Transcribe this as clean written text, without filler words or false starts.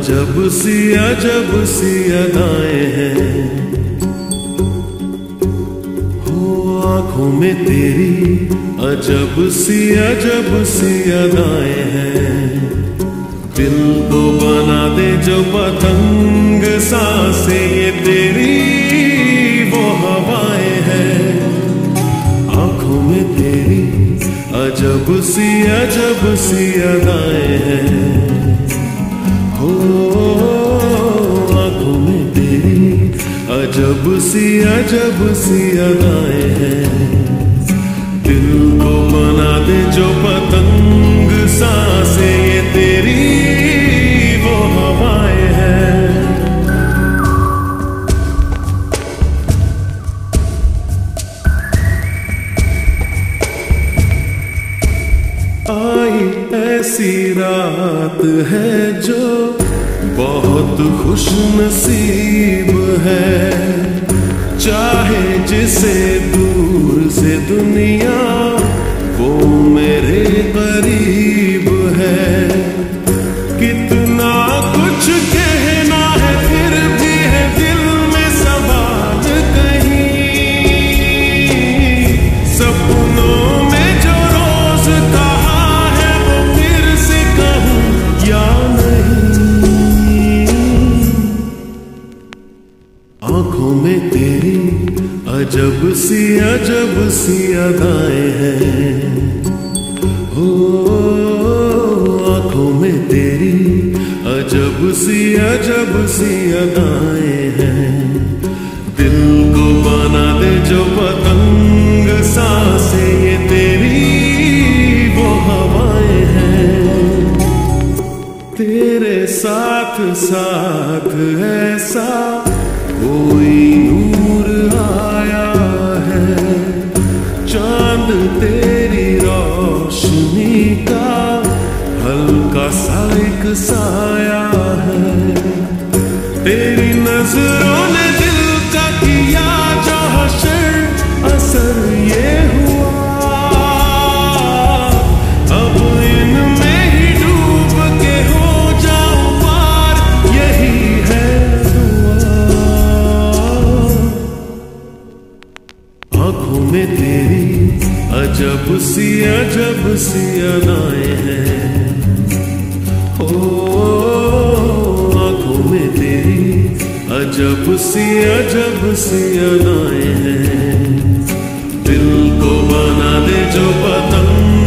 अजब सी अदाएं हैं। हो आँखों में तेरी अजब सी अदाएं हैं। दिल को बना दे जो पतंग सांसें ये तेरी वो हवाएं हैं। आँखों में तेरी अजब सी अदाएं हैं। हो आँखों में तेरी अजब सी अदाएं हैं। दिल को बना दे जो पतंग सांसें ये तेरी वो हवाएं हैं। आई ऐसी रात है जो बहुत खुश नसीब है। चाहे जिसे दूर से दुनिया वो मेरे करीब है। कितना कुछ कहना है फिर भी है दिल में सवाल कहीं। सपनों में जो रोज कहा है वो फिर से कहूँ या नहीं। आँखों में तेरी अजब सी अदाएं हैं। हो आँखों में तेरी अजब सी अदाएं हैं। दिल को बना दे जो पतंग सांसें ये तेरी वो हवाएं हैं। तेरे साथ साथ ऐसा कोई नूर आया है। चांद तेरी रोशनी का हल्का सा एक साया है। तेरी नजरों ने दिल का किया जो हशर असर ये हुआ। अब इनमें ही डूब के हो जाऊं पार यही है दुआ। आँखों में तेरी अजब सी अदाएं हैं। हो आँखों में तेरी अजब सी अदाएं हैं। दिल को बना दे जो पतंग